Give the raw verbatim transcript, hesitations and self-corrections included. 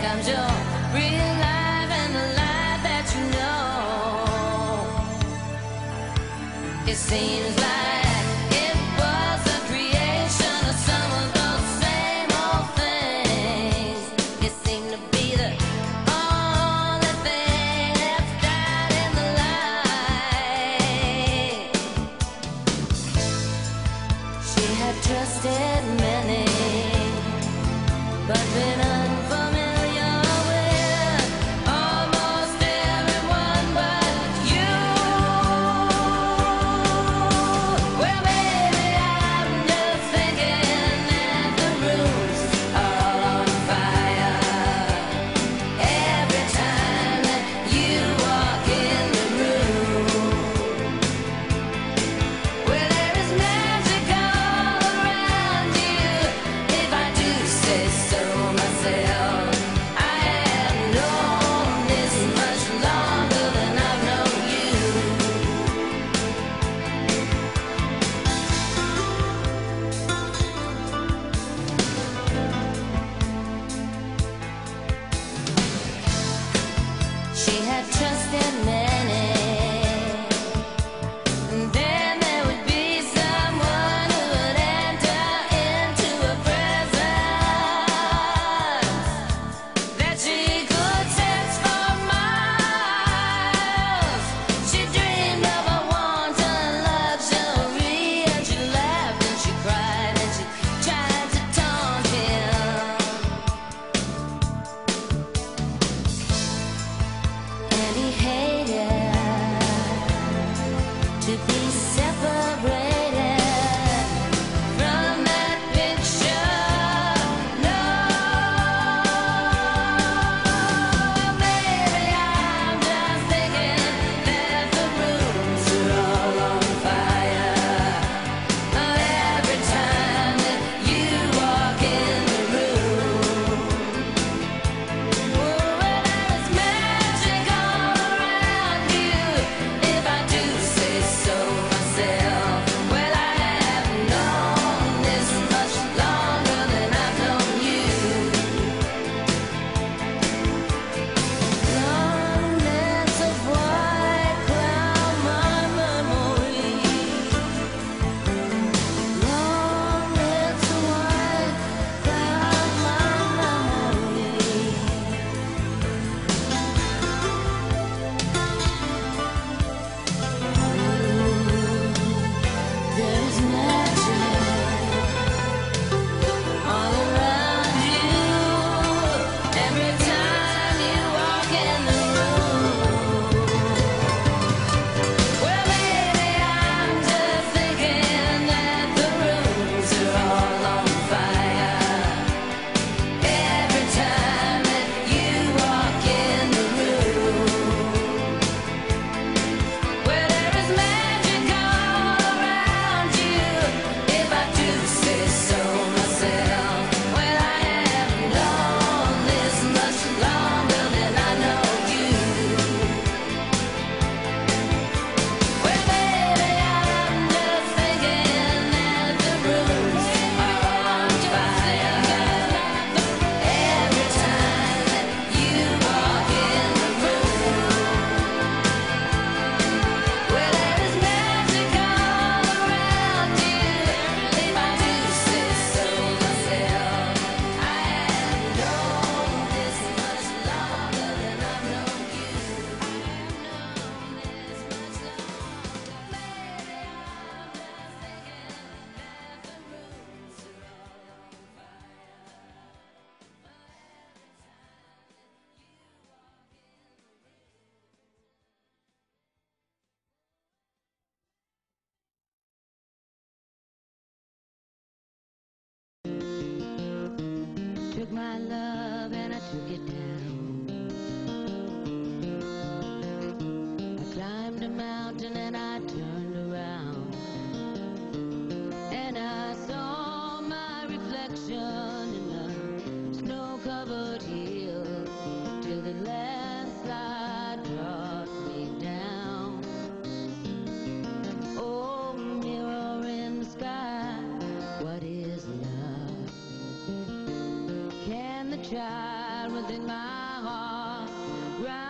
comes your real life and the life that you know. It seems like it was a creation of some of those same old things. It seemed to be the only thing that's died in the light. She had trusted many, but been unfamiliar with almost everyone but you. Well, baby, I'm just thinking that the rooms are all on fire every time that you walk in the room. Well, there is magic all around you, if I do say so myself. I have known this much longer than I've known you. She had trusted many, and then there would be someone who would enter into a presence that she could sense for miles. She dreamed of a wanton luxury, and she laughed and she cried and she tried to taunt him. And he hated to be separated from that picture. No, baby, I'm just thinking that the rooms are all on fire every time that you walk in the room. Well, there is magic all around you, if I do say so myself. Well, I have known this much longer than I've known you. Long nights of white cloud my memory. Long nights of white cloud my memory. There's magic all around you every time you walk in the room. Well, baby, I'm just thinking that the rooms are all on fire every time that you walk in the room. Well, there is magic all around you, if I do say so myself. Well, I have known this much longer than I know you. Well, baby, I'm just thinking that the rooms are on fire every time that you walk in the room. Well, there is magic all around you, if I do say so myself. I have known this much longer than I've known you. I have known this much longer. Baby, I'm just thinking that the rooms are all on fire. Took my love and I took it down. I climbed a mountain and I turned around, and I saw my reflection in a snow-covered hill till the landslide brought me down. Oh, mirror in the sky, what is love? Can the child within my heart. Right